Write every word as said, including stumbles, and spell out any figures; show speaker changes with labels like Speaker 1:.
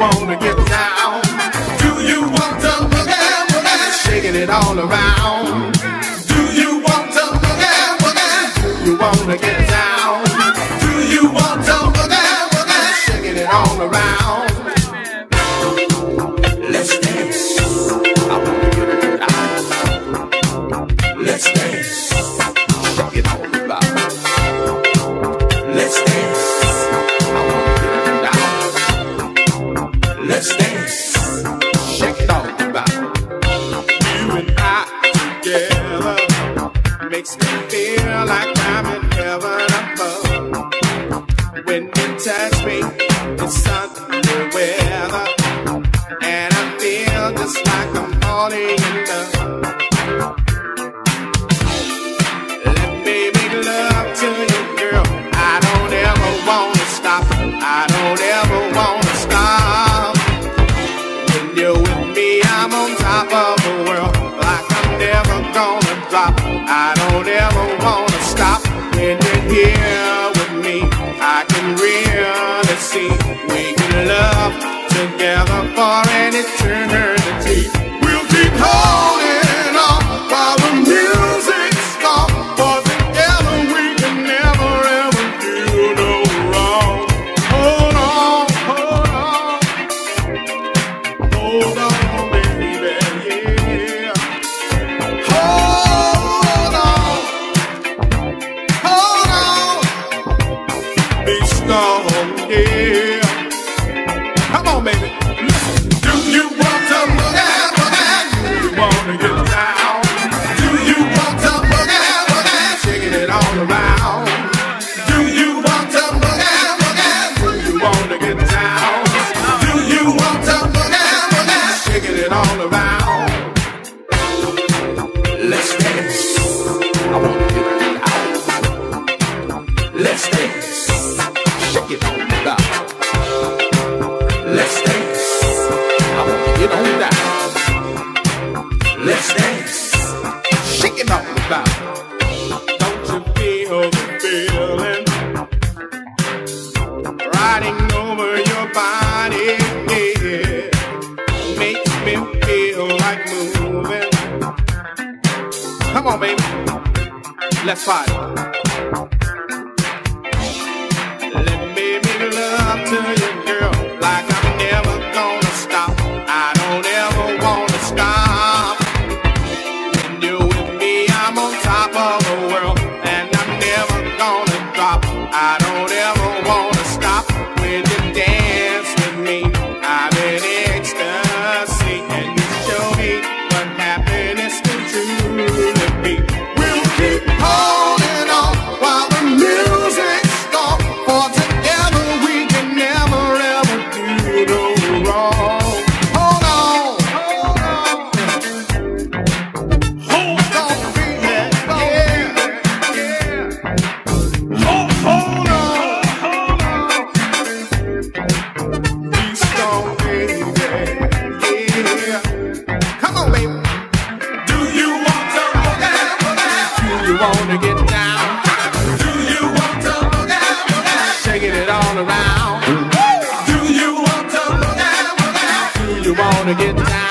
Speaker 1: wanna get down? Do you want to boogie, boogie? Shaking it all around. Do you want to boogie, boogie? Do you wanna get down? Do you want to boogie, boogie? Shaking it all around. Let's dance. I wanna get it down. Let's dance. Shake it all around. Let's dance. I wanna get it down. Let's dance. Shake it all around. You and I together makes me feel like I'm in heaven above. When you touch me, it's sunny weather, and I feel just like I'm falling in love. Let me make love to you, girl. I don't ever wanna stop. I don't ever wanna stop. When you're with me, I'm on top of the world, like I'm never gonna drop. I don't ever wanna stop. When you're here with me, I can really see we can love together for an eternity. We'll keep holding on while the music's gone, for together we can never ever do no wrong. Hold on, hold on, hold on, baby, yeah. Hold on, hold on, be strong, yeah. Come on, baby. Do you want to boogie, boogie? Do you want to get down? Do you want to boogie, boogie? Shaking it all around. Do you want to boogie, boogie? Do you want to get down? Do you want to boogie, boogie? Shaking it all around. Let's dance. I want to get it out. Let's dance. Shake it all around. Let's dance. I wanna get on down. Let's dance. Shake it all about. Don't you feel the feeling riding over your body? Yeah. Makes me feel like moving. Come on, baby. Let's party. Let me make love to you, girl, like I'm never gonna stop. I don't ever wanna stop. When you're with me, I'm on top of the world, and I'm never gonna drop. I don't ever wanna stop. When you dance with me, I'm in ecstasy, and you show me what happiness can truly be. We'll keep holding on while the music's gone, for together we can never ever do no wrong. Hold on, hold on, hold on, baby, yeah, yeah. Hold, hold on, hold on. Be strong, baby, yeah. Come on, baby. Do you want to boogie, boogie? Do you want to get down? Do you want to boogie, boogie? Shaking it all around. Do you want to boogie, boogie? Do you want to get down?